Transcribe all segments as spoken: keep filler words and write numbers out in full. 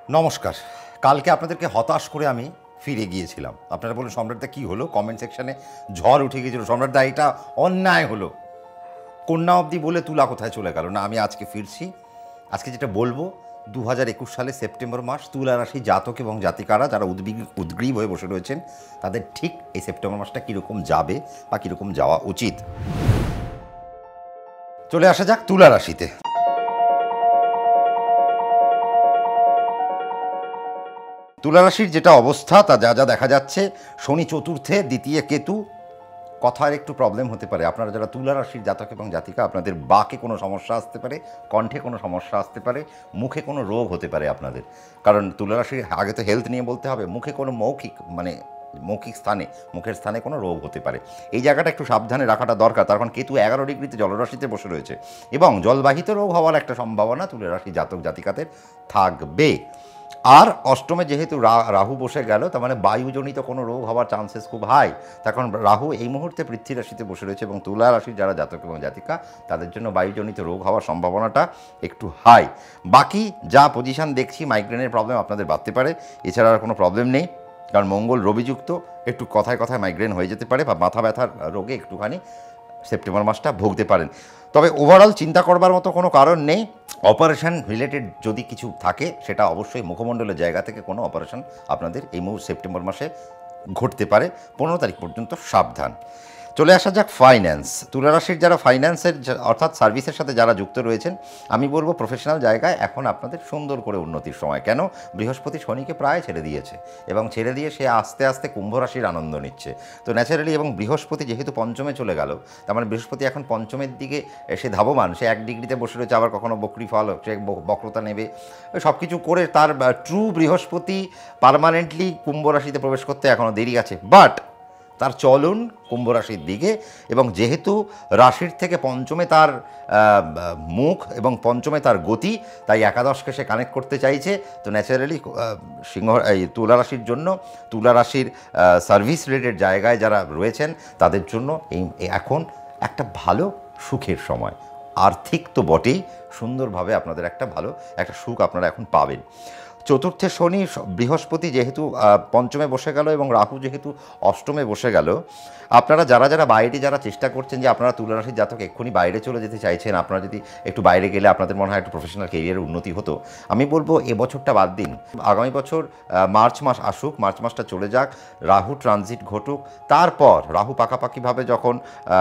নমস্কার। কালকে আপনাদেরকে হতাশ করে আমি ফিরে গিয়েছিলাম। আপনারা বললেন সম্রাটদা কী হলো? কমেন্ট সেকশানে ঝড় উঠে গিয়েছিল, সম্রাটদা এটা অন্যায় হলো, কন্যা অবধি বলে তুলা কোথায় চলে গেল। না, আমি আজকে ফিরছি। আজকে যেটা বলবো, দু হাজার একুশ সালে সেপ্টেম্বর মাস তুলা রাশি জাতক এবং জাতিকারা যারা উদ্বিগ উদ্গ্রীব হয়ে বসে রয়েছেন, তাদের ঠিক এই সেপ্টেম্বর মাসটা কীরকম যাবে বা কীরকম যাওয়া উচিত। চলে আসা যাক তুলা রাশিতে। তুলা রাশির যেটা অবস্থা, তা যা যা দেখা যাচ্ছে, শনি চতুর্থে, দ্বিতীয় কেতু, কথার একটু প্রবলেম হতে পারে। আপনারা যারা তুলা রাশির জাতক এবং জাতিকা, আপনাদের বাকে কোনো সমস্যা আসতে পারে, কণ্ঠে কোনো সমস্যা আসতে পারে, মুখে কোনো রোগ হতে পারে আপনাদের। কারণ তুলা রাশির আগে তো হেলথ নিয়ে বলতে হবে, মুখে কোনো মৌখিক মানে মৌখিক স্থানে, মুখের স্থানে কোনো রোগ হতে পারে। এই জায়গাটা একটু সাবধানে রাখাটা দরকার। তার কারণ কেতু এগারো ডিগ্রিতে জলরাশিতে বসে রয়েছে এবং জলবাহিত রোগ হওয়ার একটা সম্ভাবনা তুলা রাশি জাতক জাতিকাদের থাকবে। আর অষ্টমে যেহেতু রাহু বসে গেল, তার মানে বায়ুজনিত কোনো রোগ হওয়ার চান্সেস খুব হাই। তার কারণ রাহু এই মুহূর্তে পৃথ্বী রাশিতে বসে রয়েছে এবং তুলা রাশির যারা জাতক এবং জাতিকা, তাদের জন্য বায়ুজনিত রোগ হওয়ার সম্ভাবনাটা একটু হাই। বাকি যা পজিশান দেখছি, মাইগ্রেনের প্রবলেম আপনাদের বাড়তে পারে, এছাড়া আর কোনো প্রবলেম নেই। কারণ মঙ্গল রবিযুক্ত, একটু কথায় কথায় মাইগ্রেন হয়ে যেতে পারে বা মাথা ব্যথার রোগে একটুখানি সেপ্টেম্বর মাসটা ভুগতে পারেন। তবে ওভারঅল চিন্তা করবার মতো কোনো কারণ নেই। অপারেশন রিলেটেড যদি কিছু থাকে, সেটা অবশ্যই মুখমণ্ডলের জায়গা থেকে কোনো অপারেশন আপনাদের এই মুহূর্তে সেপ্টেম্বর মাসে ঘটতে পারে। পনেরো তারিখ পর্যন্ত সাবধান। চলে আসা যাক ফাইন্যান্স। তুলা রাশির যারা ফাইন্যান্সের অর্থাৎ সার্ভিসের সাথে যারা যুক্ত রয়েছেন, আমি বলবো প্রফেশনাল জায়গায় এখন আপনাদের সুন্দর করে উন্নতির সময়। কেন? বৃহস্পতি শনিকে প্রায় ছেড়ে দিয়েছে এবং ছেড়ে দিয়ে সে আস্তে আস্তে কুম্ভ রাশির আনন্দ নিচ্ছে। তো ন্যাচারালি, এবং বৃহস্পতি যেহেতু পঞ্চমে চলে গেল, তার মানে বৃহস্পতি এখন পঞ্চমের দিকে সে ধাবমান। সে এক ডিগ্রিতে বসে রয়েছে, আবার কখনো বক্রি ফল, সে বক্রতা নেবে, সব কিছু করে তার ট্রু বৃহস্পতি পার্মানেন্টলি কুম্ভ রাশিতে প্রবেশ করতে এখনও দেরি আছে। বাট তার চলন কুম্ভ রাশির দিকে, এবং যেহেতু রাশির থেকে পঞ্চমে তার মুখ এবং পঞ্চমে তার গতি, তাই একাদশকে সে কানেক্ট করতে চাইছে। তো ন্যাচারালি সিংহ এই তুলা রাশির জন্য, তুলা রাশির সার্ভিস রিলেটেড জায়গায় যারা রয়েছেন, তাদের জন্য এই এখন একটা ভালো সুখের সময়। আর্থিক তো বটেই, সুন্দরভাবে আপনাদের একটা ভালো একটা সুখ আপনারা এখন পাবেন। চতুর্থে শনি, বৃহস্পতি যেহেতু পঞ্চমে বসে গেল এবং রাহু যেহেতু অষ্টমে বসে গেল, আপনারা যারা যারা বাইরে যারা চেষ্টা করছেন যে আপনারা তুলা রাশির জাতক এক্ষুনি বাইরে চলে যেতে চাইছেন, আপনারা যদি একটু বাইরে গেলে আপনাদের মনে হয় একটু প্রফেশনাল কেরিয়ারের উন্নতি হতো, আমি বলবো এবছরটা বাদ দিন। আগামী বছর মার্চ মাস আসুক, মার্চ মাসটা চলে যাক, রাহু ট্রানজিট ঘটুক, তারপর রাহু পাকাপাকিভাবে যখন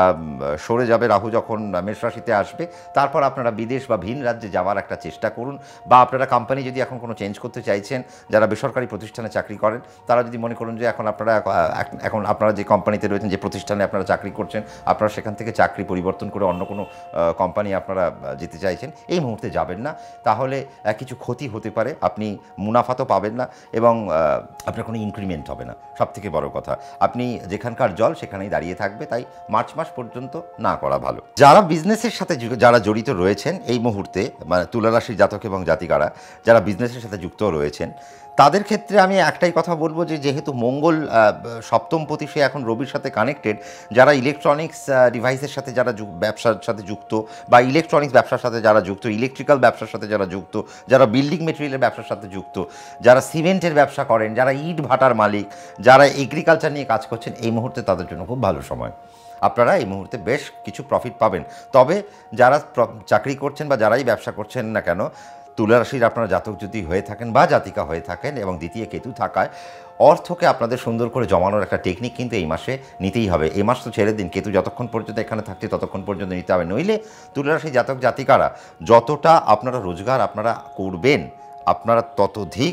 সরে যাবে, রাহু যখন মেষ রাশিতে আসবে, তারপর আপনারা বিদেশ বা ভিন রাজ্যে যাওয়ার একটা চেষ্টা করুন। বা আপনারা কোম্পানি যদি এখন কোনো চেঞ্জ করতে চাইছেন, যারা বেসরকারি প্রতিষ্ঠানে চাকরি করেন, তারা যদি মনে করুন যে এখন আপনারা এখন আপনারা যে কোম্পানিতে রয়েছেন, যে প্রতিষ্ঠানে আপনারা চাকরি করছেন, আপনারা সেখান থেকে চাকরি পরিবর্তন করে অন্য কোনো কোম্পানি আপনারা যেতে চাইছেন, এই মুহূর্তে যাবেন না। তাহলে কিছু ক্ষতি হতে পারে, আপনি মুনাফা তো পাবেন না এবং আপনার কোনো ইনক্রিমেন্ট হবে না। সবথেকে বড় কথা, আপনি যেখানকার জল সেখানেই দাঁড়িয়ে থাকবে। তাই মার্চ মাস পর্যন্ত না করা ভালো। যারা বিজনেসের সাথে যারা জড়িত রয়েছেন এই মুহূর্তে, মানে তুলা রাশির জাতক এবং জাতিকারা যারা বিজনেসের সাথে যুক্ত রয়েছেন, তাদের ক্ষেত্রে আমি একটাই কথা বলবো যে যেহেতু মঙ্গল সপ্তমপতি, সে এখন রবির সাথে কানেক্টেড, যারা ইলেকট্রনিক্স ডিভাইসের সাথে যারা ব্যবসার সাথে যুক্ত, বা ইলেকট্রনিক্স ব্যবসার সাথে যারা যুক্ত, ইলেকট্রিক্যাল ব্যবসার সাথে যারা যুক্ত, যারা বিল্ডিং মেটেরিয়ালের ব্যবসার সাথে যুক্ত, যারা সিমেন্টের ব্যবসা করেন, যারা ইট ভাটার মালিক, যারা এগ্রিকালচার নিয়ে কাজ করছেন, এই মুহূর্তে তাদের জন্য খুব ভালো সময়। আপনারা এই মুহূর্তে বেশ কিছু প্রফিট পাবেন। তবে যারা চাকরি করছেন বা যারাই ব্যবসা করছেন না কেন, তুলা রাশির আপনারা জাতক যদি হয়ে থাকেন বা জাতিকা হয়ে থাকেন এবং দ্বিতীয় কেতু থাকায়, অর্থকে আপনাদের সুন্দর করে জমানোর একটা টেকনিক কিন্তু এই মাসে নিতেই হবে। এই মাস তো ছেড়ে দিন, কেতু যতক্ষণ পর্যন্ত এখানে থাকছে ততক্ষণ পর্যন্ত নিতে হবে। নইলে তুলা রাশি জাতক জাতিকারা যতটা আপনারা রোজগার আপনারা করবেন, আপনারা ততোধিক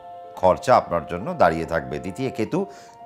খরচা আপনার জন্য দাঁড়িয়ে থাকবে। দ্বিতীয় কেতু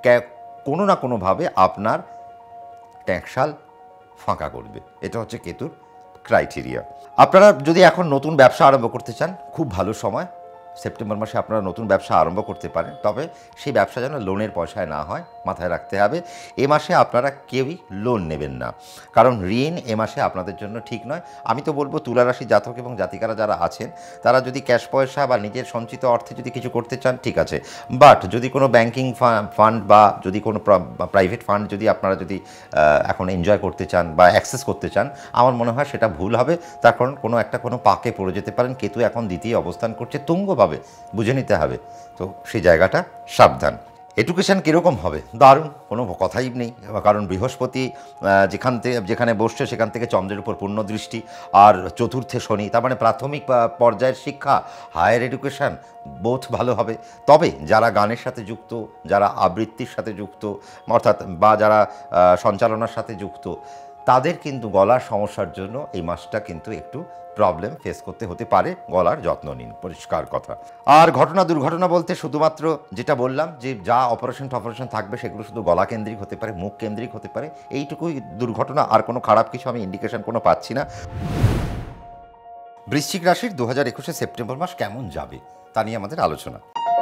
কোনো না কোনোভাবে আপনার ট্যাক্সাল ফাঁকা করবে। এটা হচ্ছে কেতুর ক্রাইটেরিয়া। আপনারা যদি এখন নতুন ব্যবসা আরম্ভ করতে চান, খুব ভালো সময়। সেপ্টেম্বর মাসে আপনারা নতুন ব্যবসা আরম্ভ করতে পারেন, তবে সেই ব্যবসা যেন লোনের পয়সায় না হয়, মাথায় রাখতে হবে। এ মাসে আপনারা কেউই লোন নেবেন না, কারণ ঋণ এ মাসে আপনাদের জন্য ঠিক নয়। আমি তো বলবো তুলা রাশি জাতক এবং জাতিকারা যারা আছেন, তারা যদি ক্যাশ পয়সা বা নিজের সঞ্চিত অর্থে যদি কিছু করতে চান, ঠিক আছে। বাট যদি কোনো ব্যাংকিং ফান্ড বা যদি কোনো প্রাইভেট ফান্ড যদি আপনারা যদি এখন এনজয় করতে চান বা অ্যাক্সেস করতে চান, আমার মনে হয় সেটা ভুল হবে। তার কারণ কোনো একটা কোনো পাকে পড়ে যেতে পারেন। কেতু এখন দ্বিতীয় অবস্থান করছে তুঙ্গ পাবে, বুঝে নিতে হবে। তো সেই জায়গাটা সাবধান। এডুকেশন কীরকম হবে? দারুণ, কোনো কথাই নেই, কারণ বৃহস্পতি যেখান থেকে যেখানে বসছে সেখান থেকে চন্দ্রের উপর পূর্ণ দৃষ্টি, আর চতুর্থে শনি, তার মানে প্রাথমিক পর্যায়ের শিক্ষা, হায়ার এডুকেশন বোথ ভালো হবে। তবে যারা গানের সাথে যুক্ত, যারা আবৃত্তির সাথে যুক্ত, অর্থাৎ বা যারা সঞ্চালনার সাথে যুক্ত, তাদের কিন্তু গলার সমস্যার জন্য এই মাসটা কিন্তু একটু প্রবলেম ফেস করতে হতে পারে। গলার যত্ন নিন, পরিষ্কার কথা। আর ঘটনা দুর্ঘটনা বলতে শুধুমাত্র যেটা বললাম যে যা অপারেশন টপারেশন থাকবে সেগুলো শুধু গলা কেন্দ্রিক হতে পারে, মুখ কেন্দ্রিক হতে পারে, এইটুকুই দুর্ঘটনা, আর কোনো খারাপ কিছু আমি ইন্ডিকেশন কোনো পাচ্ছি না। বৃশ্চিক রাশির দু হাজার একুশে সেপ্টেম্বর মাস কেমন যাবে তা নিয়ে আমাদের আলোচনা।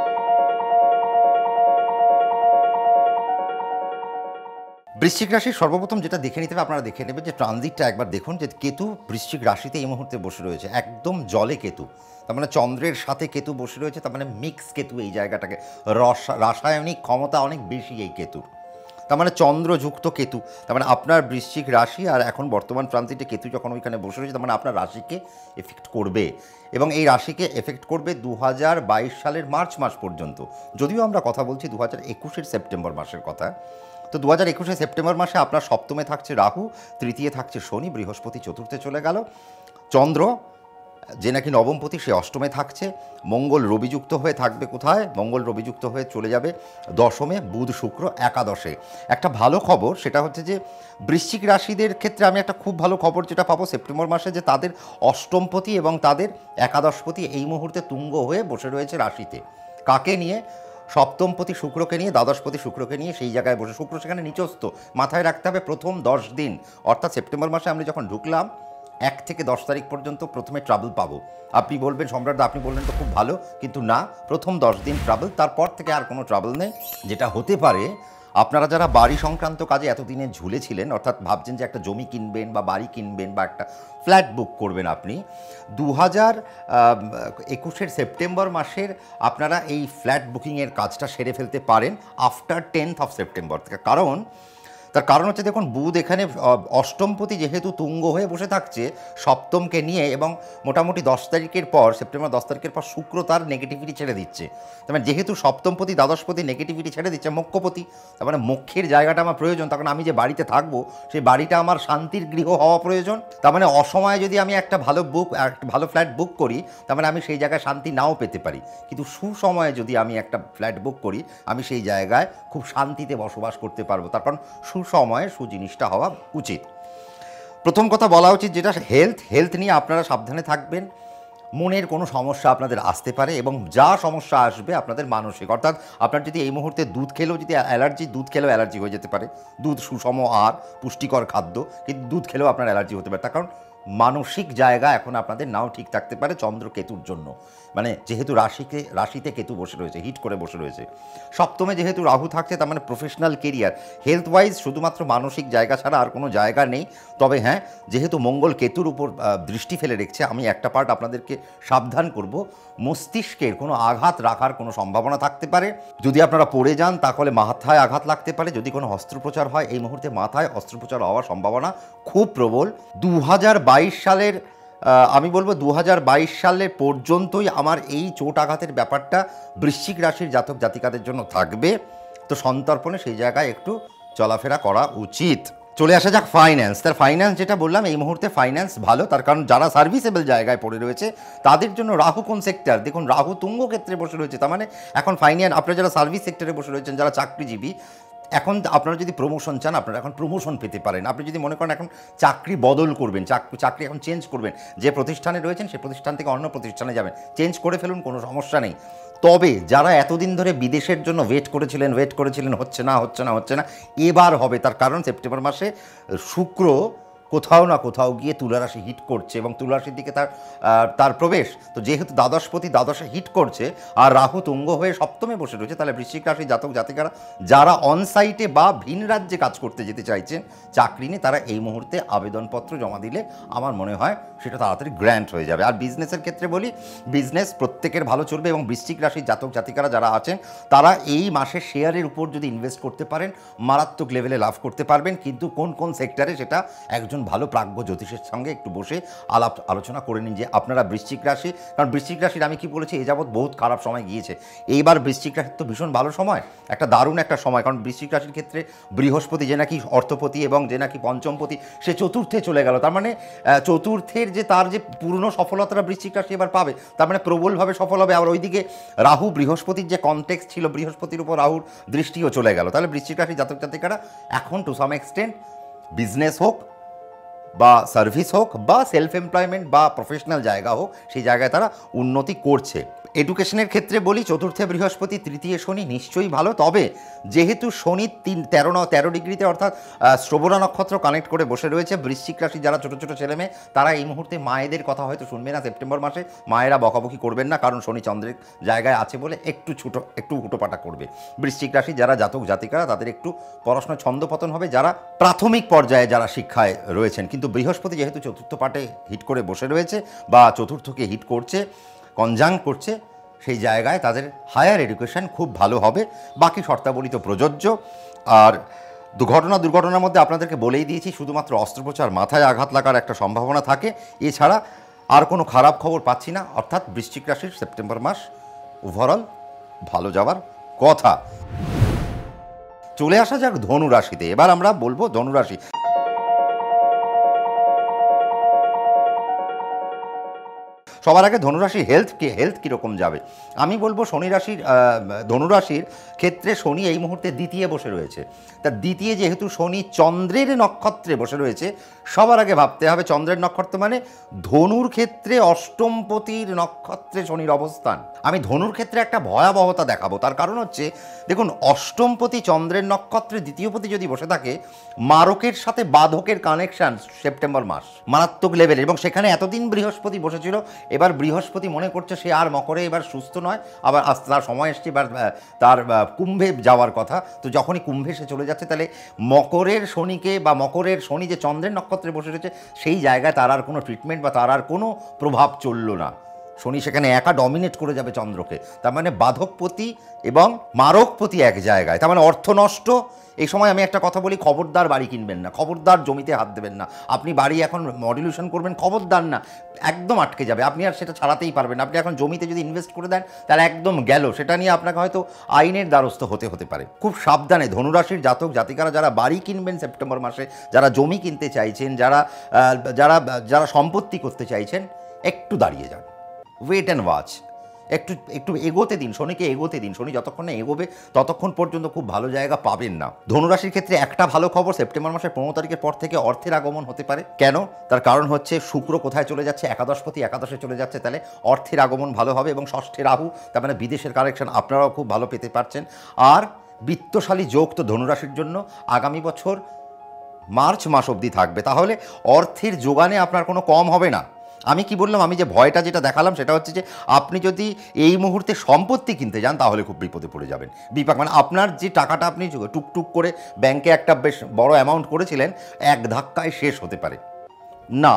বৃশ্চিক রাশির সর্বপ্রথম যেটা দেখে নিতে হবে, আপনারা দেখে নেবেন যে ট্রানজিটটা একবার দেখুন, যে কেতু বৃশ্চিক রাশিতে এই মুহূর্তে বসে রয়েছে, একদম জলে কেতু, তার মানে চন্দ্রের সাথে কেতু বসে রয়েছে, তার মানে মিক্স কেতু এই জায়গাটাকে, রস রাসায়নিক ক্ষমতা অনেক বেশি এই কেতুর, তার মানে চন্দ্রযুক্ত কেতু, তার মানে আপনার বৃশ্চিক রাশি আর এখন বর্তমান ট্রানজিটে কেতু যখন ওইখানে বসে রয়েছে, তার মানে আপনার রাশিকে এফেক্ট করবে, এবং এই রাশিকে এফেক্ট করবে দু হাজার বাইশ সালের মার্চ মাস পর্যন্ত। যদিও আমরা কথা বলছি দু হাজার একুশের সেপ্টেম্বর মাসের কথা। তো দু হাজার একুশে সেপ্টেম্বর মাসে আপনার সপ্তমে থাকছে রাহু, তৃতীয় থাকছে শনি, বৃহস্পতি চতুর্থে চলে গেল, চন্দ্র যে নাকি নবমপতি সে অষ্টমে থাকছে, মঙ্গল রবিযুক্ত হয়ে থাকবে কোথায়? মঙ্গল রবিযুক্ত হয়ে চলে যাবে দশমে, বুধ শুক্র একাদশে। একটা ভালো খবর সেটা হচ্ছে যে বৃশ্চিক রাশিদের ক্ষেত্রে আমি একটা খুব ভালো খবর যেটা পাবো সেপ্টেম্বর মাসে, যে তাদের অষ্টমপতি এবং তাদের একাদশপতি এই মুহূর্তে তুঙ্গ হয়ে বসে রয়েছে রাশিতে। কাকে নিয়ে? সপ্তমপতি শুক্রকে নিয়ে, দ্বাদশপতি শুক্রকে নিয়ে সেই জায়গায় বসে। শুক্র সেখানে নিচস্থ, মাথায় রাখতে হবে প্রথম দশ দিন, অর্থাৎ সেপ্টেম্বর মাসে আমি যখন ঢুকলাম এক থেকে দশ তারিখ পর্যন্ত প্রথমে ট্রাবল পাবো। আপনি বলবেন সম্রাটদা, আপনি বললেন তো খুব ভালো, কিন্তু না, প্রথম দশ দিন ট্রাবল, তারপর থেকে আর কোনো ট্রাবল নেই। যেটা হতে পারে, আপনারা যারা বাড়ি সংক্রান্ত কাজে এতদিনে ঝুলেছিলেন, অর্থাৎ ভাবছেন যে একটা জমি কিনবেন বা বাড়ি কিনবেন বা একটা ফ্ল্যাট বুক করবেন, আপনি দু হাজার একুশের সেপ্টেম্বর মাসের আপনারা এই ফ্ল্যাট বুকিংয়ের কাজটা সেরে ফেলতে পারেন আফটার টেন্থ অফ সেপ্টেম্বর থেকে। কারণ তার কারণ হচ্ছে দেখুন, বুধ এখানে অষ্টমপতি যেহেতু তুঙ্গ হয়ে বসে থাকছে সপ্তমকে নিয়ে, এবং মোটামুটি দশ তারিখের পর, সেপ্টেম্বর দশ তারিখের পর শুক্র তার নেগেটিভিটি ছেড়ে দিচ্ছে। তার মানে যেহেতু সপ্তমপতি দ্বাদশপতি নেগেটিভিটি ছেড়ে দিচ্ছে, মোক্ষপতি, তার মানে মোক্ষের জায়গাটা আমার প্রয়োজন, তখন আমি যে বাড়িতে থাকবো সেই বাড়িটা আমার শান্তির গৃহ হওয়া প্রয়োজন। তার মানে অসময়ে যদি আমি একটা ভালো বুক একটা ভালো ফ্ল্যাট বুক করি, তার মানে আমি সেই জায়গায় শান্তি নাও পেতে পারি, কিন্তু সুসময়ে যদি আমি একটা ফ্ল্যাট বুক করি, আমি সেই জায়গায় খুব শান্তিতে বসবাস করতে পারবো। তার কারণ সুসময়ে সু জিনিসটা হওয়া উচিত। প্রথম কথা বলা উচিত যেটা হেলথ, হেলথ নিয়ে আপনারা সাবধানে থাকবেন। মনের কোনো সমস্যা আপনাদের আসতে পারে, এবং যা সমস্যা আসবে আপনাদের মানসিক, অর্থাৎ আপনার যদি এই মুহূর্তে দুধ খেলেও যদি অ্যালার্জি, দুধ খেলেও অ্যালার্জি হয়ে যেতে পারে। দুধ সুষম আর পুষ্টিকর খাদ্য, কিন্তু দুধ খেলেও আপনার অ্যালার্জি হতে পারে, তার কারণ মানসিক জায়গা এখন আপনাদের নাও ঠিক থাকতে পারে চন্দ্র কেতুর জন্য। মানে যেহেতু রাশিকে রাশিতে কেতু বসে রয়েছে, হিট করে বসে রয়েছে, সপ্তমে যেহেতু রাহু থাকছে, তার মানে প্রফেশনাল কেরিয়ার, হেলথ ওয়াইজ শুধুমাত্র মানসিক জায়গা ছাড়া আর কোনো জায়গা নেই। তবে হ্যাঁ, যেহেতু মঙ্গল কেতুর উপর দৃষ্টি ফেলে রেখেছে, আমি একটা পার্ট আপনাদেরকে সাবধান করব, মস্তিষ্কের কোনো আঘাত রাখার কোনো সম্ভাবনা থাকতে পারে। যদি আপনারা পড়ে যান তাহলে মাথায় আঘাত লাগতে পারে। যদি কোনো অস্ত্রোপচার হয়, এই মুহূর্তে মাথায় অস্ত্রোপচার হওয়ার সম্ভাবনা খুব প্রবল। দু হাজার বাইশ সালের আমি বলবো দু হাজার বাইশ সালের পর্যন্তই আমার এই চোট আঘাতের ব্যাপারটা বৃশ্চিক রাশির জাতক জাতিকাদের জন্য থাকবে। তো সন্তর্পণে সেই জায়গায় একটু চলাফেরা করা উচিত। চলে আসা যাক ফাইন্যান্স। তার ফাইন্যান্স যেটা বললাম, এই মুহূর্তে ফাইন্যান্স ভালো, তার কারণ যারা সার্ভিসেবল জায়গায় পড়ে রয়েছে তাদের জন্য রাহু কোন সেক্টর, দেখুন রাহু তুঙ্গ ক্ষেত্রে বসে রয়েছে, তার মানে এখন ফাইন্যান্স, আপনারা যারা সার্ভিস সেক্টরে বসে রয়েছেন, যারা চাকরিজীবী, এখন আপনারা যদি প্রমোশন চান, আপনারা এখন প্রমোশন পেতে পারেন। আপনি যদি মনে করেন এখন চাকরি বদল করবেন, চাকরি চাকরি এখন চেঞ্জ করবেন, যে প্রতিষ্ঠানে রয়েছেন সেই প্রতিষ্ঠান থেকে অন্য প্রতিষ্ঠানে যাবেন, চেঞ্জ করে ফেলুন, কোনো সমস্যা নেই। তবে যারা এতদিন ধরে বিদেশের জন্য ওয়েট করেছিলেন ওয়েট করেছিলেন হচ্ছে না হচ্ছে না হচ্ছে না এবার হবে। তার কারণ সেপ্টেম্বর মাসে শুক্র কোথাও না কোথাও গিয়ে তুলা রাশি হিট করছে, এবং তুলা রাশির দিকে তার তার প্রবেশ। তো যেহেতু দ্বাদশপতি দ্বাদশে হিট করছে আর রাহু তুঙ্গ হয়ে সপ্তমে বসে রয়েছে, তাহলে বৃশ্চিক রাশির জাতক জাতিকারা যারা অনসাইটে বা ভিন রাজ্যে কাজ করতে যেতে চাইছেন চাকরি নিয়ে, তারা এই মুহূর্তে আবেদনপত্র জমা দিলে আমার মনে হয় সেটা তাড়াতাড়ি গ্র্যান্ট হয়ে যাবে। আর বিজনেসের ক্ষেত্রে বলি, বিজনেস প্রত্যেকের ভালো চলবে, এবং বৃশ্চিক রাশির জাতক জাতিকারা যারা আছেন তারা এই মাসে শেয়ারের উপর যদি ইনভেস্ট করতে পারেন মারাত্মক লেভেলে লাভ করতে পারবেন। কিন্তু কোন কোন সেক্টরে সেটা একজন ভালো প্রাজ্ঞ জ্যোতিষের সঙ্গে একটু বসে আলাপ আলোচনা করে নিন যে আপনারা বৃশ্চিক রাশি, কারণ বৃশ্চিক রাশির আমি কি বলেছি এ যাবৎ বহুত খারাপ সময় গিয়েছে, এইবার বৃশ্চিক রাশির তো ভীষণ ভালো সময়, একটা দারুণ একটা সময়। কারণ বৃশ্চিক রাশির ক্ষেত্রে বৃহস্পতি যে নাকি অর্থপতি এবং যে নাকি পঞ্চমপতি সে চতুর্থে চলে গেল, তার মানে চতুর্থের যে তার যে পূর্ণ সফলতাটা বৃশ্চিক রাশি এবার পাবে, তার মানে প্রবলভাবে সফল হবে। আবার ওইদিকে রাহু বৃহস্পতির যে কনটেক্সট ছিল, বৃহস্পতির উপর রাহুর দৃষ্টিও চলে গেল, তাহলে বৃশ্চিক রাশি জাতক জাতিকারা এখন টু সাম এক্সটেন্ট বিজনেস হোক বা সার্ভিস হোক বা সেলফ এমপ্লয়মেন্ট বা প্রফেশনাল জায়গা হোক, সেই জায়গায় তারা উন্নতি করছে। এডুকেশনের ক্ষেত্রে বলি চতুর্থে বৃহস্পতি তৃতীয় শনি নিশ্চয়ই ভালো, তবে যেহেতু শনি তিন তেরো ন তেরো ডিগ্রিতে অর্থাৎ শ্রবণা নক্ষত্র কানেক্ট করে বসে রয়েছে, বৃশ্চিক রাশি যারা ছোটো ছোটো ছেলেমেয়ে তারা এই মুহূর্তে মায়েদের কথা হয়তো শুনবে না সেপ্টেম্বর মাসে, মায়েরা বকাবকি করবেন না, কারণ শনি চন্দ্রের জায়গায় আছে বলে একটু ছুটো একটু হুটোপাটা করবে। বৃশ্চিক রাশি যারা জাতক জাতিকারা তাদের একটু পড়াশোনা ছন্দপতন হবে, যারা প্রাথমিক পর্যায়ে যারা শিক্ষায় রয়েছেন। কিন্তু বৃহস্পতি যেহেতু চতুর্থ পাটে হিট করে বসে রয়েছে বা চতুর্থকে হিট করছে, কনজাং করছে, সেই জায়গায় তাদের হায়ার এডুকেশন খুব ভালো হবে। বাকি শর্তাবলী তো প্রযোজ্য। আর দুর্ঘটনা দুর্ঘটনার মধ্যে আপনাদেরকে বলেই দিয়েছি শুধুমাত্র অস্ত্রোপচার, মাথায় আঘাত লাগার একটা সম্ভাবনা থাকে, এছাড়া আর কোনো খারাপ খবর পাচ্ছি না। অর্থাৎ বৃশ্চিক রাশির সেপ্টেম্বর মাস ওভারঅল ভালো যাওয়ার কথা। চলে আসা যাক ধনু রাশিতে। এবার আমরা বলবো ধনু রাশি। সবার আগে ধনুরাশির হেলথ কি হেলথ কীরকম যাবে আমি বলবো। শনি রাশির ধনুরাশির ক্ষেত্রে শনি এই মুহূর্তে দ্বিতীয় বসে রয়েছে, তা দ্বিতীয় যেহেতু শনি চন্দ্রের নক্ষত্রে বসে রয়েছে, সবার আগে ভাবতে হবে চন্দ্রের নক্ষত্র মানে ধনুর ক্ষেত্রে অষ্টমপতির নক্ষত্রে শনির অবস্থান। আমি ধনুর ক্ষেত্রে একটা ভয়াবহতা দেখাবো, তার কারণ হচ্ছে দেখুন অষ্টমপতি চন্দ্রের নক্ষত্রে দ্বিতীয়পতি যদি বসে থাকে, মারকের সাথে বাধকের কানেকশান সেপ্টেম্বর মাস মারাত্মক লেভেলের, এবং সেখানে এতদিন বৃহস্পতি বসেছিল, এবার বৃহস্পতি মনে করছে সে আর মকরে এবার সুস্থ নয়, আবার আজ তার সময় এসছে এবার তার কুম্ভে যাওয়ার কথা। তো যখনই কুম্ভে সে চলে যাচ্ছে, তাহলে মকরের শনিকে বা মকরের শনি যে চন্দ্রের নক্ষত্রে বসে রয়েছে সেই জায়গায় তার আর কোনো ট্রিটমেন্ট বা তার আর কোনো প্রভাব চলল না। শনি সেখানে একা ডমিনেট করে যাবে চন্দ্রকে, তার মানে বাধকপতি এবং মারকপতি এক জায়গায়, তার মানে অর্থ নষ্ট। এই সময় আমি একটা কথা বলি, খবরদার বাড়ি কিনবেন না, খবরদার জমিতে হাত দেবেন না। আপনি বাড়ি এখন মডিউলেশন করবেন, খবরদার না, একদম আটকে যাবে, আপনি আর সেটা ছাড়াতেই পারবেন না। আপনি এখন জমিতে যদি ইনভেস্ট করে দেন তাহলে একদম গেল, সেটা নিয়ে আপনাকে হয়তো আইনের দ্বারস্থ হতে হতে পারে। খুব সাবধানে ধনুরাশির জাতক জাতিকারা যারা বাড়ি কিনবেন সেপ্টেম্বর মাসে, যারা জমি কিনতে চাইছেন, যারা যারা যারা সম্পত্তি করতে চাইছেন, একটু দাঁড়িয়ে যান, ওয়েট অ্যান্ড ওয়াচ, একটু একটু এগোতে দিন, শনিকে এগোতে দিন। শনি যতক্ষণ না এগোবে ততক্ষণ পর্যন্ত খুব ভালো জায়গা পাবেন না। ধনুরাশির ক্ষেত্রে একটা ভালো খবর, সেপ্টেম্বর মাসের পনেরো তারিখের পর থেকে অর্থের আগমন হতে পারে। কেন? তার কারণ হচ্ছে শুক্র কোথায় চলে যাচ্ছে, একাদশপতি একাদশে চলে যাচ্ছে, তাহলে অর্থের আগমন ভালো হবে। এবং ষষ্ঠে রাহু, তার মানে বিদেশের কালেকশন আপনারাও খুব ভালো পেতে পারছেন। আর বিত্তশালী যোগ তো ধনুরাশির জন্য আগামী বছর মার্চ মাস অবধি থাকবে, তাহলে অর্থের যোগানে আপনার কোনো কম হবে না। আমি কি বললাম, আমি যে ভয়টা যেটা দেখালাম সেটা হচ্ছে যে আপনি যদি এই মুহূর্তে সম্পত্তি কিনতে যান তাহলে খুব বিপদে পড়ে যাবেন। বিপাক মানে আপনার যে টাকাটা আপনি টুকটুক করে ব্যাংকে একটা বেশ বড় অ্যামাউন্ট করেছিলেন, এক ধাক্কায় শেষ হতে পারে না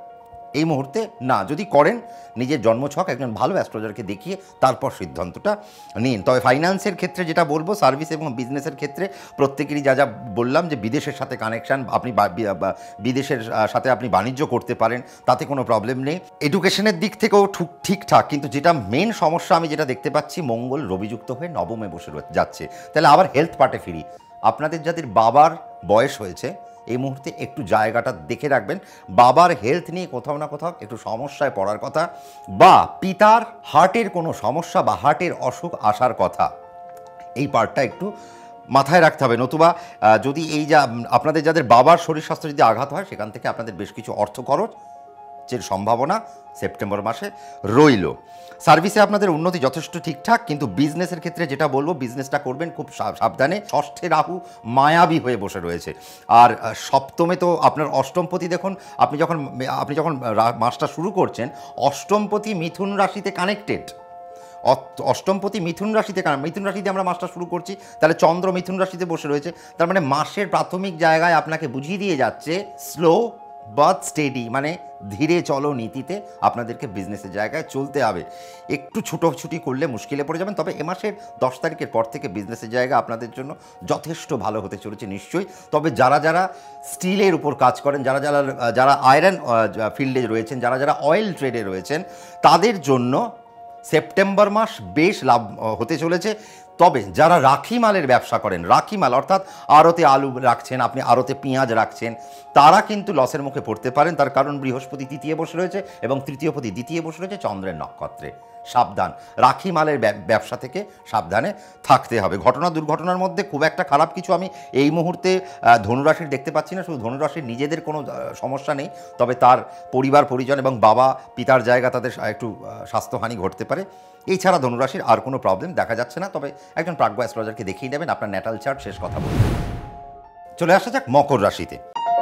এই মুহূর্তে। না, যদি করেন নিজের জন্মছক একজন ভালো অ্যাস্ট্রোলজারকে দেখিয়ে তারপর সিদ্ধান্তটা নিন। তবে ফাইন্যান্সের ক্ষেত্রে যেটা বলবো, সার্ভিস এবং বিজনেসের ক্ষেত্রে প্রত্যেকেরই যা যা বললাম যে বিদেশের সাথে কানেকশান, আপনি বিদেশের সাথে আপনি বাণিজ্য করতে পারেন, তাতে কোনো প্রবলেম নেই। এডুকেশনের দিক থেকেও ঠিক ঠিকঠাক, কিন্তু যেটা মেন সমস্যা আমি যেটা দেখতে পাচ্ছি, মঙ্গল রবিযুক্ত হয়ে নবমে বসে যাচ্ছে। তাহলে আবার হেলথ পার্টে ফিরি, আপনাদের যাদের বাবার বয়স হয়েছে এই মুহূর্তে একটু জায়গাটা দেখে রাখবেন, বাবার হেলথ নিয়ে কোথাও না কোথাও একটু সমস্যায় পড়ার কথা, বা পিতার হার্টের কোনো সমস্যা বা হার্টের অসুখ আসার কথা, এই পার্টটা একটু মাথায় রাখতে হবে। নতুবা যদি এই যা আপনাদের যাদের বাবার শরীর স্বাস্থ্য যদি আঘাত হয়, সেখান থেকে আপনাদের বেশ কিছু অর্থ খরচের সম্ভাবনা সেপ্টেম্বর মাসে রইল। সার্ভিসে আপনাদের উন্নতি যথেষ্ট ঠিকঠাক, কিন্তু বিজনেসের ক্ষেত্রে যেটা বলবো, বিজনেসটা করবেন খুব সাবধানে। ষষ্ঠে রাহু মায়াবী হয়ে বসে রয়েছে, আর সপ্তমে তো আপনার অষ্টমপতি, দেখুন আপনি যখন আপনি যখন মাসটা শুরু করছেন, অষ্টমপতি মিথুন রাশিতে কানেক্টেড, অষ্টমপতি মিথুন রাশিতে, কারণ মিথুন রাশিতে আমরা মাসটা শুরু করছি, তাহলে চন্দ্র মিথুন রাশিতে বসে রয়েছে, তার মানে মাসের প্রাথমিক জায়গায় আপনাকে বুঝিয়ে দিয়ে যাচ্ছে স্লো বাট স্টেডি, মানে ধীরে চলো নীতিতে আপনাদেরকে বিজনেসের জায়গায় চলতে হবে। একটু ছুটোছুটি করলে মুশকিলে পড়ে যাবেন। তবে এ মাসের দশ তারিখের পর থেকে বিজনেসের জায়গা আপনাদের জন্য যথেষ্ট ভালো হতে চলেছে নিশ্চয়ই। তবে যারা যারা স্টিলের উপর কাজ করেন, যারা যারা যারা আয়রন ফিল্ডে রয়েছেন, যারা যারা অয়েল ট্রেডে রয়েছেন, তাদের জন্য সেপ্টেম্বর মাস বেশ লাভ হতে চলেছে। তবে যারা রাখি মালের ব্যবসা করেন, রাখি মাল অর্থাৎ আড়তে আলু রাখছেন, আপনি আড়তে পেঁয়াজ রাখছেন, তারা কিন্তু লসের মুখে পড়তে পারেন। তার কারণ বৃহস্পতি তৃতীয় বসে রয়েছে এবং তৃতীয়পতি দ্বিতীয় বসে রয়েছে চন্দ্রের নক্ষত্রে। সাবধান, রাখি মালের ব্যবসা থেকে সাবধানে থাকতে হবে। ঘটনা দুর্ঘটনার মধ্যে খুব একটা খারাপ কিছু আমি এই মুহূর্তে ধনুরাশির দেখতে পাচ্ছি না। শুধু ধনুরাশির নিজেদের কোনো সমস্যা নেই, তবে তার পরিবার পরিজন এবং বাবা পিতার জায়গা তাদের একটু স্বাস্থ্যহানি ঘটতে পারে। এছাড়া ধনুরাশির আর কোনো প্রবলেম দেখা যাচ্ছে না। তবে একজন প্রাজ্ঞ অ্যাস্ট্রোলজারকে দেখিয়ে নেবেন আপনার ন্যাটাল চার্ট। শেষ কথা বলুন, চলে আসা যাক মকর রাশিতে।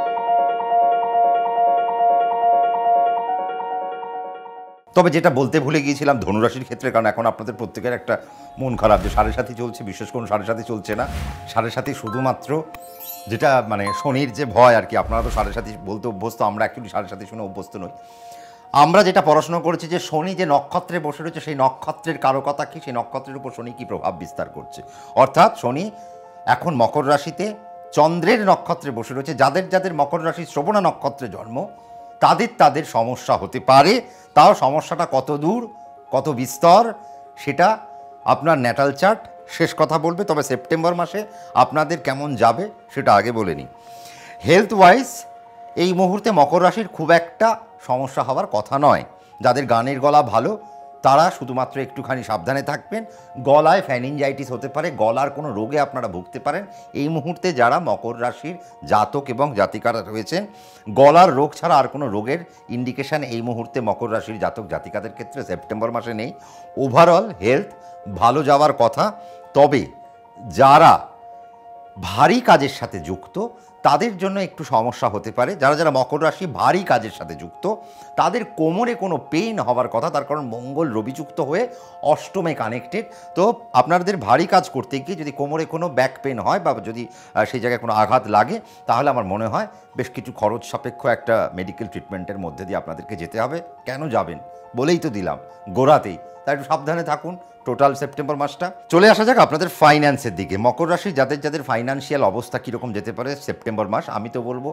তবে যেটা বলতে ভুলে গিয়েছিলাম ধনুরাশির ক্ষেত্রে, কারণ এখন আপনাদের প্রত্যেকের একটা মন খারাপ যে সাড়ে সাথী চলছে, বিশেষ কোনো সাড়ে সাথী চলছে না। সাড়ে সাথী শুধুমাত্র যেটা মানে শনির যে ভয় আর কি, আপনারা তো সাড়ে সাথী বলতে অভ্যস্ত, আমরা অ্যাকচুয়ালি সাড়ে সাথী শুনে অভ্যস্ত নই। আমরা যেটা পড়াশোনা করেছি যে শনি যে নক্ষত্রে বসে রয়েছে, সেই নক্ষত্রের কারকতা কী, সেই নক্ষত্রের উপর শনি কী প্রভাব বিস্তার করছে। অর্থাৎ শনি এখন মকর রাশিতে চন্দ্রের নক্ষত্রে বসে রয়েছে। যাদের যাদের মকর রাশির শ্রবণা নক্ষত্রে জন্ম, তাদের তাদের সমস্যা হতে পারে। তাও সমস্যাটা কত দূর, কত বিস্তর, সেটা আপনার ন্যাটাল চার্ট শেষ কথা বলবে। তবে সেপ্টেম্বর মাসে আপনাদের কেমন যাবে সেটা আগে বলে নিই। হেলথ ওয়াইজ এই মুহূর্তে মকর রাশির খুব একটা সমস্যা হওয়ার কথা নয়। যাদের গানের গলা ভালো তারা শুধুমাত্র একটুখানি সাবধানে থাকবেন। গলায় ফ্যানিনজাইটিস হতে পারে, গলার কোনো রোগে আপনারা ভুগতে পারেন। এই মুহূর্তে যারা মকর রাশির জাতক এবং জাতিকারা রয়েছেন, গলার রোগ ছাড়া আর কোনো রোগের ইন্ডিকেশান এই মুহূর্তে মকর রাশির জাতক জাতিকাদের ক্ষেত্রে সেপ্টেম্বর মাসে নেই। ওভারঅল হেলথ ভালো যাওয়ার কথা। তবে যারা ভারী কাজের সাথে যুক্ত তাদের জন্য একটু সমস্যা হতে পারে। যারা যারা মকর রাশি ভারী কাজের সাথে যুক্ত, তাদের কোমরে কোনো পেইন হওয়ার কথা, তার কারণ মঙ্গল রবিযুক্ত হয়ে অষ্টমে কানেক্টেড। তো আপনাদের ভারী কাজ করতে গিয়ে যদি কোমরে কোনো ব্যাক পেন হয় বা যদি সেই জায়গায় কোনো আঘাত লাগে, তাহলে আমার মনে হয় বেশ কিছু খরচ সাপেক্ষ একটা মেডিকেল ট্রিটমেন্টের মধ্যে দিয়ে আপনাদেরকে যেতে হবে। কেন যাবেন বলেই তো দিলাম গোড়াতেই, তাই একটু সাবধানে থাকুন টোটাল সেপ্টেম্বর মাসটা। চলে আসা যাক আপনাদের ফাইন্যান্সের দিকে। মকর রাশি যাদের যাদের ফাইন্যান্সিয়াল অবস্থা কীরকম যেতে পারে সেপ্টেম্বর মাস, আমি তো বলবো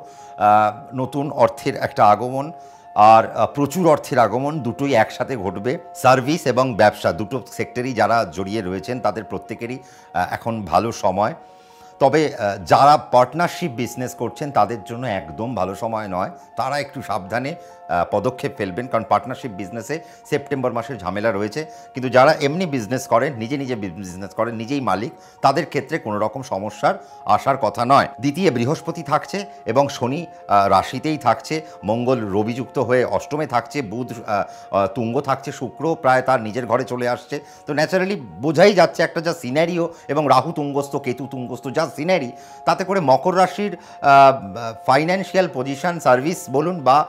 নতুন অর্থের একটা আগমন আর প্রচুর অর্থের আগমন দুটোই একসাথে ঘটবে। সার্ভিস এবং ব্যবসা দুটো সেক্টরেই যারা জড়িয়ে রয়েছেন তাদের প্রত্যেকেরই এখন ভালো সময়। তবে যারা পার্টনারশিপ বিজনেস করছেন তাদের জন্য একদম ভালো সময় নয়, তারা একটু সাবধানে পদক্ষেপ ফেলবেন, কারণ পার্টনারশিপ বিজনেসে সেপ্টেম্বর মাসের ঝামেলা রয়েছে। কিন্তু যারা এমনি বিজনেস করেন, নিজে নিজে বিজনেস করেন, নিজেই মালিক, তাদের ক্ষেত্রে কোনো রকম সমস্যার আসার কথা নয়। দ্বিতীয় বৃহস্পতি থাকছে এবং শনি রাশিতেই থাকছে, মঙ্গল রবিযুক্ত হয়ে অষ্টমে থাকছে, বুধ তুঙ্গ থাকছে, শুক্র প্রায় তার নিজের ঘরে চলে আসছে। তো ন্যাচারালি বোঝাই যাচ্ছে একটা যা সিনারিও, এবং রাহু তুঙ্গস্থ কেতু তুঙ্গস্থ যা সিনারি, তাতে করে মকর রাশির ফাইন্যান্সিয়াল পজিশন, সার্ভিস বলুন বা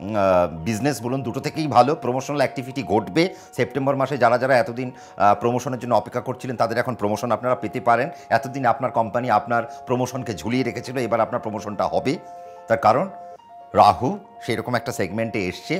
বিজনেস বলুন, দুটো থেকেই ভালো। প্রমোশনাল অ্যাক্টিভিটি ঘটবে সেপ্টেম্বর মাসে। যারা যারা এতদিন প্রমোশনের জন্য অপেক্ষা করছিলেন তাদের এখন প্রমোশন আপনারা পেতে পারেন। এতদিন আপনার কোম্পানি আপনার প্রমোশনকে ঝুলিয়ে রেখেছিল, এবার আপনার প্রমোশনটা হবে। তার কারণ রাহু সেরকম একটা সেগমেন্টে এসছে,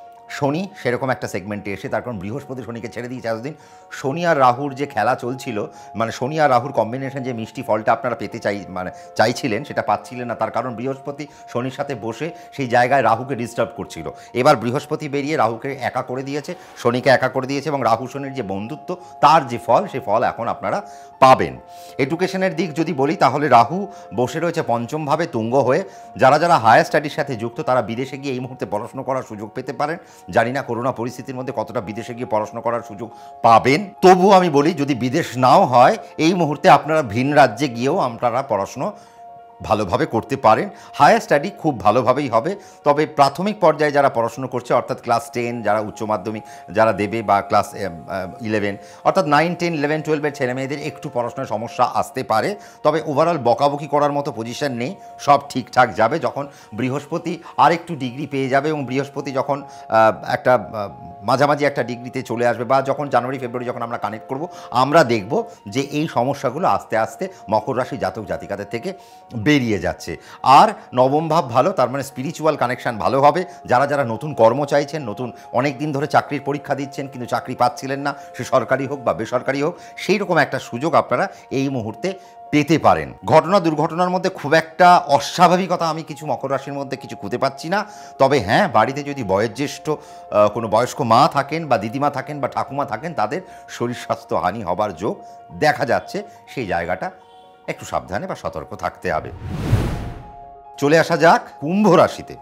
শনি সেরকম একটা সেগমেন্টে এসে, তার কারণ বৃহস্পতি শনিকে ছেড়ে দিয়েছে এতদিন। শনি আর রাহুর যে খেলা চলছিল, মানে শনি আর রাহুর কম্বিনেশন, যে মিষ্টি ফলটা আপনারা পেতে চাই মানে চাইছিলেন, সেটা পাচ্ছিলেন না। তার কারণ বৃহস্পতি শনির সাথে বসে সেই জায়গায় রাহুকে ডিস্টার্ব করছিল। এবার বৃহস্পতি বেরিয়ে রাহুকে একা করে দিয়েছে, শনিকে একা করে দিয়েছে, এবং রাহু শনির যে বন্ধুত্ব, তার যে ফল, সেই ফল এখন আপনারা পাবেন। এডুকেশনের দিক যদি বলি, তাহলে রাহু বসে রয়েছে পঞ্চমভাবে তুঙ্গ হয়ে। যারা যারা হায়ার স্টাডির সাথে যুক্ত তারা বিদেশে গিয়ে এই মুহূর্তে পড়াশোনা করার সুযোগ পেতে পারেন। জানি না করোনা পরিস্থিতির মধ্যে কতটা বিদেশে গিয়ে পড়াশোনা করার সুযোগ পাবেন, তবু আমি বলি যদি বিদেশ নাও হয়, এই মুহূর্তে আপনারা ভিন রাজ্যে গিয়েও আপনারা পড়াশুনো ভালোভাবে করতে পারেন। হায়ার স্টাডি খুব ভালোভাবেই হবে। তবে প্রাথমিক পর্যায়ে যারা পড়াশুনো করছে, অর্থাৎ ক্লাস টেন যারা উচ্চ মাধ্যমিক যারা দেবে, বা ক্লাস ইলেভেন অর্থাৎ নাইন টেন ইলেভেন টুয়েলভের ছেলেমেয়েদের একটু পড়াশোনার সমস্যা আসতে পারে। তবে ওভারঅল বকাবকি করার মতো পজিশন নেই, সব ঠিকঠাক যাবে। যখন বৃহস্পতি আর একটু ডিগ্রি পেয়ে যাবে এবং বৃহস্পতি যখন একটা মাঝামাঝি একটা ডিগ্রিতে চলে আসবে, বা যখন জানুয়ারি ফেব্রুয়ারি যখন আমরা কানেক্ট করব আমরা দেখব যে এই সমস্যাগুলো আস্তে আস্তে মকর রাশি জাতক জাতিকাদের থেকে বেরিয়ে যাচ্ছে। আর নবম ভাব ভালো, তার মানে স্পিরিচুয়াল কানেকশান ভালো হবে। যারা যারা নতুন কর্ম চাইছেন, নতুন অনেক দিন ধরে চাকরির পরীক্ষা দিচ্ছেন কিন্তু চাকরি পাচ্ছিলেন না, সে সরকারি হোক বা বেসরকারি হোক, সেই রকম একটা সুযোগ আপনারা এই মুহূর্তে পেতে পারেন। ঘটনা দুর্ঘটনার মধ্যে খুব একটা অস্বাভাবিকতা আমি কিছু মকর রাশির মধ্যে কিছু খুঁজে পাচ্ছি না। তবে হ্যাঁ, বাড়িতে যদি বয়োজ্যেষ্ঠ কোনো বয়স্ক মা থাকেন বা দিদিমা থাকেন বা ঠাকুমা থাকেন, তাদের শরীর স্বাস্থ্য হানি হবার যোগ দেখা যাচ্ছে। সেই জায়গাটা একটু সাবধানে বা সতর্ক থাকতে হবে। চলে আসা যাক কুম্ভ রাশিতে।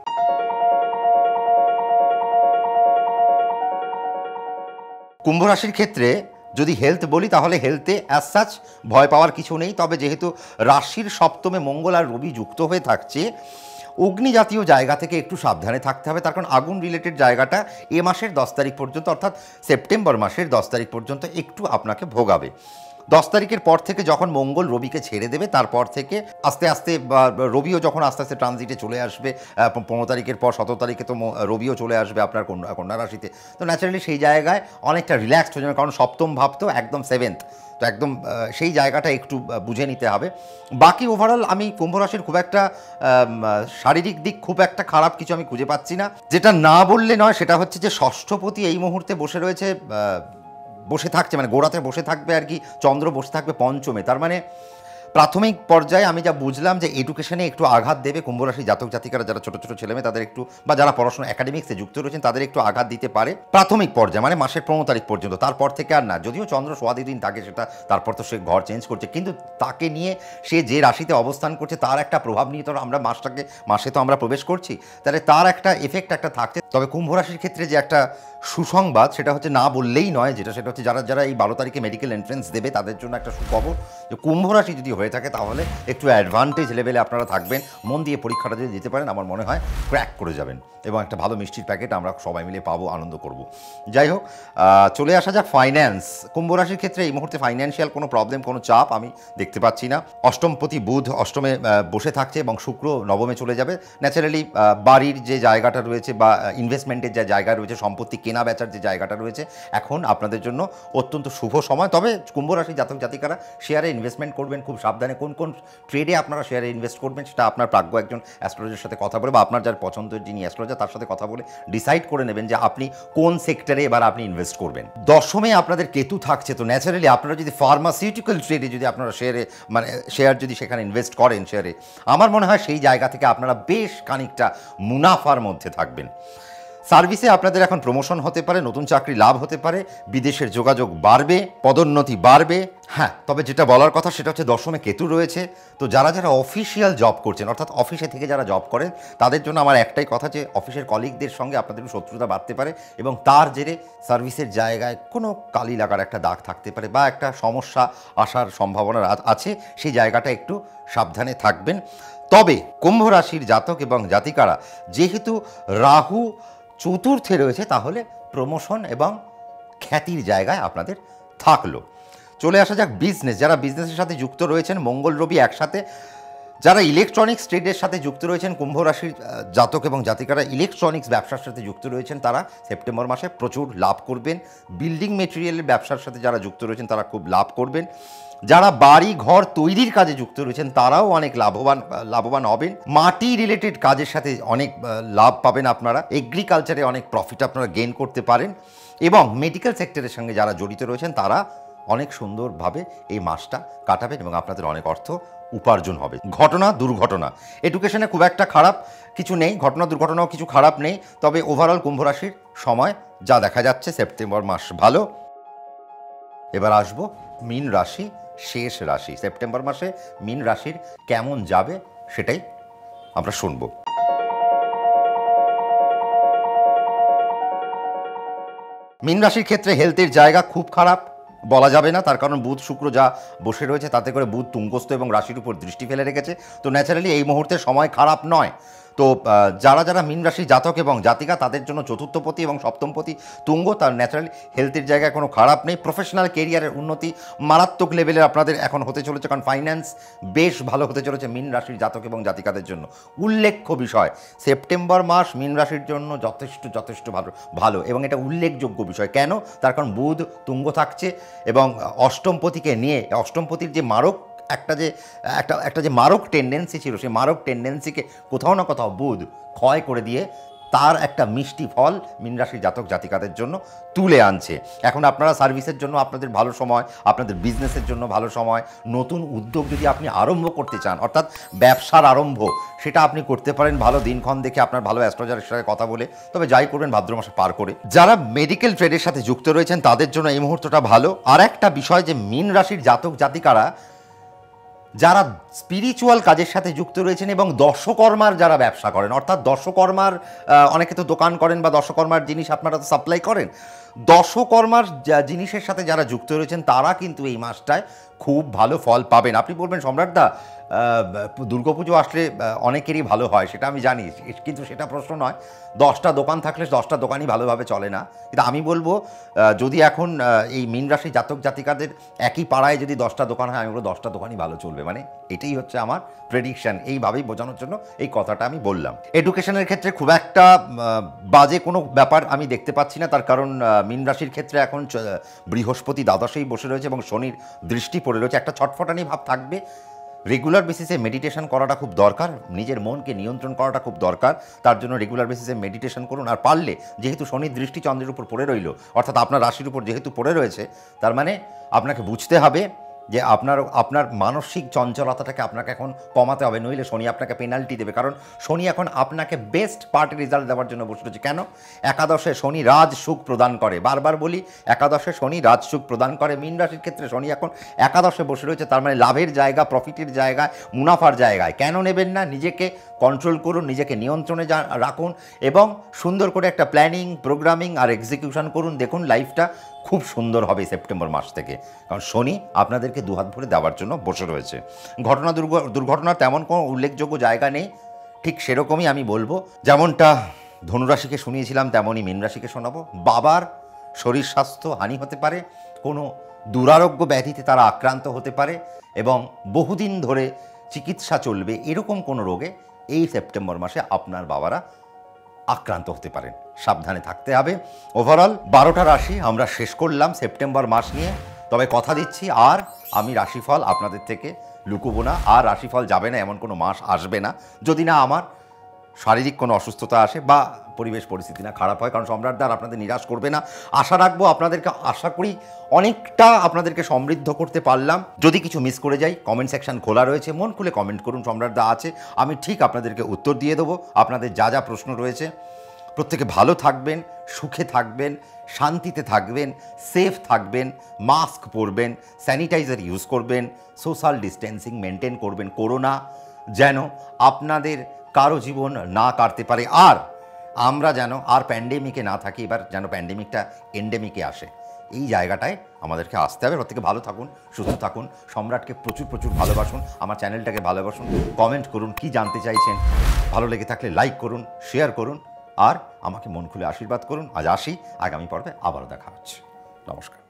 কুম্ভ রাশির ক্ষেত্রে যদি হেলথ বলি তাহলে হেলথে অ্যাজ সাচ ভয় পাওয়ার কিছু নেই। তবে যেহেতু রাশির সপ্তমে মঙ্গল আর রবি যুক্ত হয়ে থাকছে, অগ্নি জাতীয় জায়গা থেকে একটু সাবধানে থাকতে হবে। তার কারণ আগুন রিলেটেড জায়গাটা এ মাসের দশ তারিখ পর্যন্ত, অর্থাৎ সেপ্টেম্বর মাসের দশ তারিখ পর্যন্ত একটু আপনাকে ভোগাবে। দশ তারিখের পর থেকে যখন মঙ্গল রবিকে ছেড়ে দেবে, তারপর থেকে আস্তে আস্তে রবিও যখন আস্তে আস্তে ট্রানজিটে চলে আসবে, পনেরো তারিখের পর সতেরো তারিখে তো রবিও চলে আসবে আপনার কন্যা কন্যা রাশিতে। তো ন্যাচারালি সেই জায়গায় অনেকটা রিল্যাক্সড হয়ে যাবে, কারণ সপ্তম ভাব তো একদম সেভেন্থ, তো একদম সেই জায়গাটা একটু বুঝে নিতে হবে। বাকি ওভারঅল আমি কুম্ভ রাশির খুব একটা শারীরিক দিক খুব একটা খারাপ কিছু আমি খুঁজে পাচ্ছি না। যেটা না বললে নয় সেটা হচ্ছে যে ষষ্ঠপতি এই মুহূর্তে বসে রয়েছে, বসে থাকছে মানে গোড়াতে বসে থাকবে আর কি, চন্দ্র বসে থাকবে পঞ্চমে। তার মানে প্রাথমিক পর্যায়ে আমি যা বুঝলাম যে এডুকেশনে একটু আঘাত দেবে কুম্ভ রাশি জাতক জাতিকারা, যারা ছোটো ছোটো ছেলেমেয়ে তাদের একটু, বা যারা পড়াশোনা একাডেমিক্সে যুক্ত রয়েছেন তাদের একটু আঘাত দিতে পারে প্রাথমিক পর্যায়ে, মানে মাসের পনেরো তারিখ পর্যন্ত। তারপর থেকে আর না, যদিও চন্দ্র সোয়াদি দিন থাকে সেটা, তারপর তো সে ঘর চেঞ্জ করছে, কিন্তু তাকে নিয়ে সে যে রাশিতে অবস্থান করছে তার একটা প্রভাব নিয়ে তো আমরা মাসটাকে মাসে তো আমরা প্রবেশ করছি, তাহলে তার একটা এফেক্ট একটা থাকছে। তবে কুম্ভ রাশির ক্ষেত্রে যে একটা সুসংবাদ সেটা হচ্ছে না বললেই নয়, যেটা সেটা হচ্ছে যারা যারা এই বারো তারিখে মেডিকেল এন্ট্রেন্স দেবে তাদের জন্য একটা সুখবর, যে কুম্ভ রাশি যদি হয়ে থাকে তাহলে একটু অ্যাডভান্টেজ লেভেলে আপনারা থাকবেন। মন দিয়ে পরীক্ষাটা যদি দিতে পারেন আমার মনে হয় ক্র্যাক করে যাবেন, এবং একটা ভালো মিষ্টির প্যাকেট আমরা সবাই মিলে পাবো, আনন্দ করব। যাই হোক, চলে আসা যাক ফাইন্যান্স। কুম্ভ রাশির ক্ষেত্রে এই মুহূর্তে ফাইন্যান্সিয়াল কোনো প্রবলেম, কোনো চাপ আমি দেখতে পাচ্ছি না। অষ্টমপতি বুধ অষ্টমে বসে থাকছে এবং শুক্র নবমে চলে যাবে। ন্যাচারালি বাড়ির যে জায়গাটা রয়েছে বা ইনভেস্টমেন্টের যে জায়গা রয়েছে, সম্পত্তি কেনা বেচার যে জায়গাটা রয়েছে, এখন আপনাদের জন্য অত্যন্ত শুভ সময়। তবে কুম্ভ রাশি জাতক জাতিকারা শেয়ারে ইনভেস্টমেন্ট করবেন খুব সাবধানে। কোন কোন ট্রেডে আপনারা শেয়ারে ইনভেস্ট করবেন সেটা আপনার প্রাজ্ঞ একজন অ্যাস্ট্রোলজারের সাথে কথা বলে, বা আপনার যার পছন্দের যিনি অ্যাস্ট্রোলজার তার সাথে কথা বলে ডিসাইড করে নেবেন যে আপনি কোন সেক্টরে এবার আপনি ইনভেস্ট করবেন। দশমে আপনাদের কেতু থাকছে, তো ন্যাচারালি আপনারা যদি ফার্মাসিউটিক্যাল ট্রেডে যদি আপনারা শেয়ারে মানে শেয়ার যদি সেখানে ইনভেস্ট করেন শেয়ারে, আমার মনে হয় সেই জায়গা থেকে আপনারা বেশ খানিকটা মুনাফার মধ্যে থাকবেন। সার্ভিসে আপনাদের এখন প্রমোশন হতে পারে, নতুন চাকরি লাভ হতে পারে, বিদেশের যোগাযোগ বাড়বে, পদোন্নতি বাড়বে। হ্যাঁ, তবে যেটা বলার কথা সেটা হচ্ছে দশমে কেতু রয়েছে, তো যারা যারা অফিসিয়াল জব করছেন, অর্থাৎ অফিসে থেকে যারা জব করেন, তাদের জন্য আমার একটাই কথা যে অফিসের কলিগদের সঙ্গে আপনাদের শত্রুতা বাড়তে পারে, এবং তার জেরে সার্ভিসের জায়গায় কোনো কালি লাগার একটা দাগ থাকতে পারে বা একটা সমস্যা আসার সম্ভাবনা আছে, সেই জায়গাটা একটু সাবধানে থাকবেন। তবে কুম্ভ রাশির জাতক এবং জাতিকারা যেহেতু রাহু চতুর্থে রয়েছে, তাহলে প্রমোশন এবং খ্যাতির জায়গায় আপনাদের থাকলো। চলে আসা যাক বিজনেস। যারা বিজনেসের সাথে যুক্ত রয়েছেন, মঙ্গল রবি একসাথে, যারা ইলেকট্রনিক্স ট্রেডের সাথে যুক্ত রয়েছেন, কুম্ভ রাশির জাতক এবং জাতিকারা ইলেকট্রনিক্স ব্যবসার সাথে যুক্ত রয়েছেন, তারা সেপ্টেম্বর মাসে প্রচুর লাভ করবেন। বিল্ডিং মেটেরিয়ালের ব্যবসার সাথে যারা যুক্ত রয়েছেন তারা খুব লাভ করবেন। যারা বাড়ি ঘর তৈরির কাজে যুক্ত রয়েছেন তারাও অনেক লাভবান লাভবান হবেন। মাটি রিলেটেড কাজের সাথে অনেক লাভ পাবেন আপনারা। এগ্রিকালচারে অনেক প্রফিট আপনারা গেইন করতে পারেন, এবং মেডিকেল সেক্টরের সঙ্গে যারা জড়িত রয়েছেন তারা অনেক সুন্দরভাবে এই মাসটা কাটাবেন এবং আপনাদের অনেক অর্থ উপার্জন হবে। ঘটনা দুর্ঘটনা, এডুকেশনে খুব একটা খারাপ কিছু নেই, ঘটনা দুর্ঘটনাও কিছু খারাপ নেই। তবে ওভারঅল কুম্ভ রাশির সময় যা দেখা যাচ্ছে সেপ্টেম্বর মাস ভালো। এবার আসবো মীন রাশি, শেষ রাশি। সেপ্টেম্বর মাসে মীন রাশির কেমন যাবে সেটাই আমরা শুনব। মীন রাশির ক্ষেত্রে হেলথের জায়গা খুব খারাপ বলা যাবে না, তার কারণ বুধ শুক্র যা বসে রয়েছে তাতে করে বুধ তুঙ্গস্থ এবং রাশির উপর দৃষ্টি ফেলে রেখেছে। তো ন্যাচারালি এই মুহূর্তে সময় খারাপ নয়, তো যারা যারা মীন রাশির জাতক এবং জাতিকা তাদের জন্য চতুর্থপতি এবং সপ্তমপতি তুঙ্গ, তার ন্যাচারালি হেলথের জায়গায় কোনো খারাপ নেই। প্রফেশনাল কেরিয়ারের উন্নতি মারাত্মক লেভেলের আপনাদের এখন হতে চলেছে, কারণ ফাইন্যান্স বেশ ভালো হতে চলেছে মীন রাশির জাতক এবং জাতিকাদের জন্য। উল্লেখ্য বিষয়, সেপ্টেম্বর মাস মীন রাশির জন্য যথেষ্ট যথেষ্ট ভালো ভালো এবং এটা উল্লেখযোগ্য বিষয়। কেন? তার কারণ বুধ তুঙ্গ থাকছে এবং অষ্টমপতিকে নিয়ে, অষ্টমপতির যে মারক একটা যে একটা একটা যে মারক টেন্ডেন্সি ছিল, সেই মারক টেন্ডেন্সিকে কোথাও না কোথাও বুধ ক্ষয় করে দিয়ে তার একটা মিষ্টি ফল মীন রাশির জাতক জাতিকাদের জন্য তুলে আনছে। এখন আপনারা সার্ভিসের জন্য আপনাদের ভালো সময়, আপনাদের বিজনেসের জন্য ভালো সময়, নতুন উদ্যোগ যদি আপনি আরম্ভ করতে চান, অর্থাৎ ব্যবসার আরম্ভ, সেটা আপনি করতে পারেন ভালো দিনক্ষণ দেখে আপনার ভালো অ্যাস্ট্রোলজারের সাথে কথা বলে। তবে যাই করবেন ভাদ্র মাসে পার করে। যারা মেডিকেল ট্রেডের সাথে যুক্ত রয়েছেন তাদের জন্য এই মুহূর্তটা ভালো। আর একটা বিষয় যে মীন রাশির জাতক জাতিকারা যারা স্পিরিচুয়াল কাজের সাথে যুক্ত রয়েছেন এবং দর্শকর্মার যারা ব্যবসা করেন, অর্থাৎ দর্শকর্মার অনেকে তো দোকান করেন বা দর্শকর্মার জিনিস আপনারা তো সাপ্লাই করেন, দর্শকর্মার জিনিসের সাথে যারা যুক্ত রয়েছেন তারা কিন্তু এই মাসটায় খুব ভালো ফল পাবেন। আপনি বলবেন সম্রাটদা দুর্গাপুজো আসলে অনেকেরই ভালো হয়, সেটা আমি জানি, কিন্তু সেটা প্রশ্ন নয়। দশটা দোকান থাকলে দশটা দোকানই ভালোভাবে চলে না। কিন্তু আমি বলবো যদি এখন এই মীন রাশি জাতক জাতিকাদের একই পাড়ায় যদি দশটা দোকান হয়, আমি বলবো দশটা দোকানই ভালো চলবে। মানে এটাই হচ্ছে আমার প্রেডিকশান। এইভাবেই বোঝানোর জন্য এই কথাটা আমি বললাম। এডুকেশনের ক্ষেত্রে খুব একটা বাজে কোনো ব্যাপার আমি দেখতে পাচ্ছি না, তার কারণ মীন রাশির ক্ষেত্রে এখন বৃহস্পতি দ্বাদশেই বসে রয়েছে এবং শনির দৃষ্টি পড়ে রয়েছে। একটা ছটফটানি ভাব থাকবে। রেগুলার বেসিসে মেডিটেশন করাটা খুব দরকার, নিজের মনকে নিয়ন্ত্রণ করাটা খুব দরকার। তার জন্য রেগুলার বেসিসে মেডিটেশন করুন। আর পারলে, যেহেতু শনির দৃষ্টি চন্দ্রের উপর পড়ে রইল, অর্থাৎ আপনার রাশির উপর যেহেতু পড়ে রয়েছে, তার মানে আপনাকে বুঝতে হবে যে আপনার আপনার মানসিক চঞ্চলতাটাকে আপনাকে এখন কমাতে হবে, নইলে শনি আপনাকে পেনাল্টি দেবে। কারণ শনি এখন আপনাকে বেস্ট পার্টি রেজাল্ট দেওয়ার জন্য বসে রয়েছে। কেন? একাদশে শনি রাজ সুখ প্রদান করে, বারবার বলি একাদশে শনি রাজ সুখ প্রদান করে। মীন রাশির ক্ষেত্রে শনি এখন একাদশে বসে রয়েছে, তার মানে লাভের জায়গা, প্রফিটের জায়গায়, মুনাফার জায়গায়। কেন নেবেন না? নিজেকে কন্ট্রোল করুন, নিজেকে নিয়ন্ত্রণে রাখুন এবং সুন্দর করে একটা প্ল্যানিং, প্রোগ্রামিং আর এক্সিকিউশন করুন। দেখুন লাইফটা খুব সুন্দর হবে সেপ্টেম্বর মাস থেকে, কারণ শনি আপনাদেরকে দুহাত ভরে দেওয়ার জন্য বসে রয়েছে। ঘটনা দুর্ঘটনার তেমন কোনো উল্লেখযোগ্য জায়গা নেই, ঠিক সেরকমই আমি বলবো। যেমনটা ধনুরাশিকে শুনিয়েছিলাম তেমনই মীন রাশিকে শোনাবো। বাবার শরীর স্বাস্থ্য হানি হতে পারে, কোনো দুরারোগ্য ব্যাধিতে তারা আক্রান্ত হতে পারে এবং বহুদিন ধরে চিকিৎসা চলবে এরকম কোনো রোগে এই সেপ্টেম্বর মাসে আপনার বাবারা আক্রান্ত হতে পারেন, সাবধানে থাকতে হবে। ওভারঅল বারোটা রাশি আমরা শেষ করলাম সেপ্টেম্বর মাস নিয়ে। তবে কথা দিচ্ছি, আর আমি রাশিফল আপনাদের থেকে লুকোবো না, আর রাশিফল যাবে না এমন কোনো মাস আসবে না, যদি না আমার শারীরিক কোনো অসুস্থতা আসে বা পরিবেশ পরিস্থিতি না খারাপ হয়। কারণ সম্রাটদার আপনাদের নিরাশ করবে না, আশা রাখবো আপনাদেরকে, আশা করি অনেকটা আপনাদেরকে সমৃদ্ধ করতে পারলাম। যদি কিছু মিস করে যাই, কমেন্ট সেকশন খোলা রয়েছে, মন খুলে কমেন্ট করুন, সম্রাটদা আছে, আমি ঠিক আপনাদেরকে উত্তর দিয়ে দেবো আপনাদের যা যা প্রশ্ন রয়েছে। প্রত্যেকে ভালো থাকবেন, সুখে থাকবেন, শান্তিতে থাকবেন, সেফ থাকবেন, মাস্ক পরবেন, স্যানিটাইজার ইউজ করবেন, সোশ্যাল ডিস্টেন্সিং মেনটেন করবেন, করোনা যেন আপনাদের কারো জীবন না কাটতে পারে। আর আমরা যেন আর প্যান্ডেমিকে না থাকি, এবার যেন প্যান্ডেমিকটা এন্ডেমিকে আসে, এই জায়গাটায় আমাদেরকে আসতে হবে। প্রত্যেকে ভালো থাকুন, সুস্থ থাকুন, সম্রাটকে প্রচুর প্রচুর ভালোবাসুন, আমার চ্যানেলটাকে ভালোবাসুন, কমেন্ট করুন কি জানতে চাইছেন, ভালো লেগে থাকলে লাইক করুন, শেয়ার করুন, আর আমাকে মন খুলে আশীর্বাদ করুন। আজ আসি, আগামী পর্বে আবারও দেখা হচ্ছে। নমস্কার।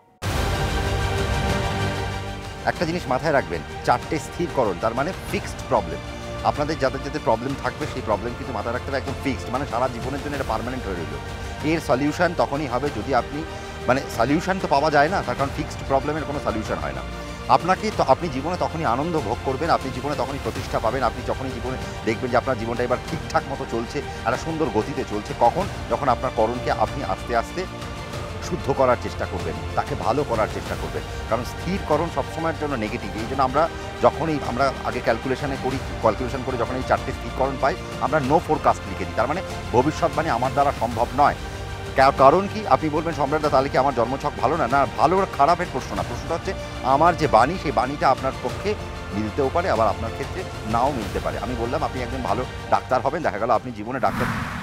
একটা জিনিস মাথায় রাখবেন, চারটে স্থিরকরণ, তার মানে ফিক্সড প্রবলেম। আপনাদের যাদের যাদের প্রবলেম থাকবে সেই প্রবলেম কিন্তু মাথায় রাখতে হবে একদম ফিক্সড, মানে সারা জীবনের জন্য এটা পার্মানেন্ট হয়ে রইল। এর সলিউশন তখনই হবে যদি আপনি, মানে সলিউশন তো পাওয়া যায় না, তার কারণ ফিক্সড প্রবলেমের কোনো সলিউশন হয় না। আপনাকে তো আপনি জীবনে তখনই আনন্দ ভোগ করবেন, আপনি জীবনে তখনই প্রতিষ্ঠা পাবেন, আপনি যখনই জীবনে দেখবেন যে আপনার জীবনটা এবার ঠিকঠাক মতো চলছে, একটা সুন্দর গতিতে চলছে। কখন? যখন আপনার করণকে আপনি আস্তে আস্তে শুদ্ধ করার চেষ্টা করবেন, তাকে ভালো করার চেষ্টা করবেন। কারণ স্থিরকরণ সবসময়ের জন্য নেগেটিভ। এই জন্য আমরা যখনই আমরা আগে ক্যালকুলেশনে করি, ক্যালকুলেশন করে যখন এই চারটে স্থিরকরণ পাই, আমরা নো ফোরকাস্ট লিখে দিই, তার মানে ভবিষ্যৎবাণী আমার দ্বারা সম্ভব নয়। কারণ কি? আপনি বলবেন সম্রাটদা তাহলে কি আমার জন্মছক ভালো না? না, ভালো খারাপের প্রশ্ন না, প্রশ্নটা হচ্ছে আমার যে বাণী, সেই বাণীটা আপনার পক্ষে মিলতেও পারে, আবার আপনার ক্ষেত্রে নাও মিলতে পারে। আমি বললাম আপনি একজন ভালো ডাক্তার হবেন, দেখা গেল আপনি জীবনে ডাক্তার